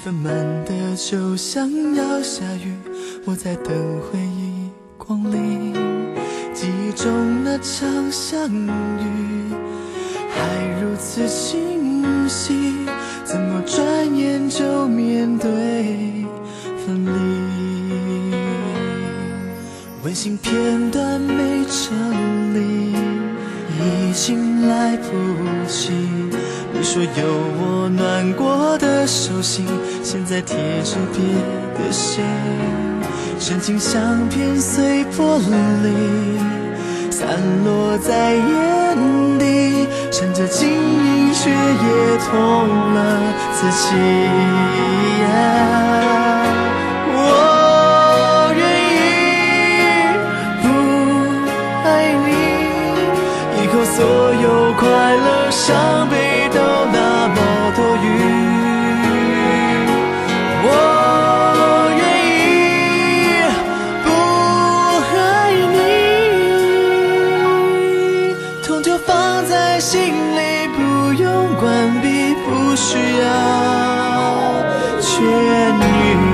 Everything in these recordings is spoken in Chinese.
氛满的就像要下雨，我在等回忆光临。记忆中那场相遇还如此清晰，怎么转眼就面对分离？温馨片段没整理，已经来不及。你说有我暖过的手心，现在贴着别的谁？深情相片碎玻璃，散落在眼底，趁着晶莹却也痛了自己。我愿意不爱你，以后所有快乐伤悲都那么多余。我愿意不爱你，痛就放在心里，不用关闭，不需要痊愈。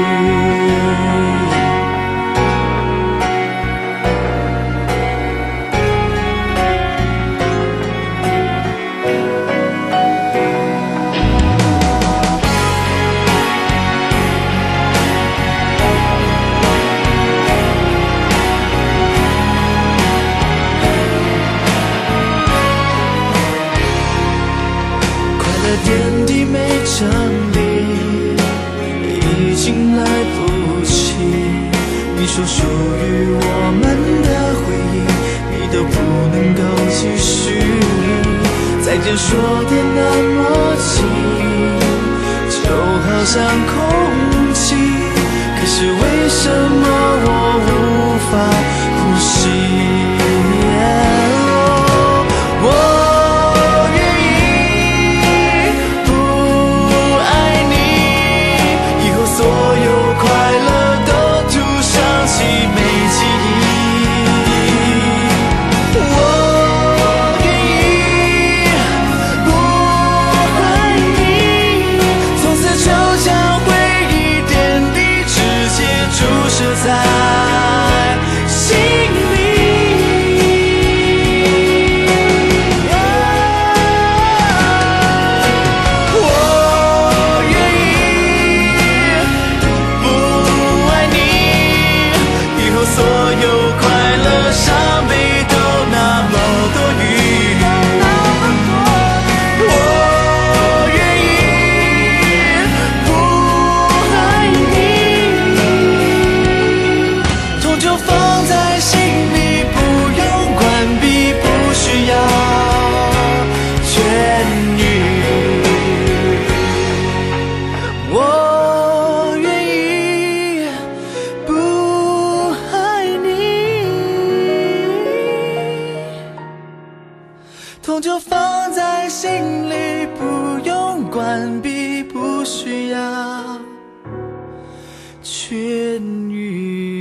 点滴没整理，已经来不及。你说属于我们的回忆，你都不能够继续。再见说的那么近，就好像空气，可是为什么我无法呼吸？痛就放在心里，不用关闭，不需要痊愈。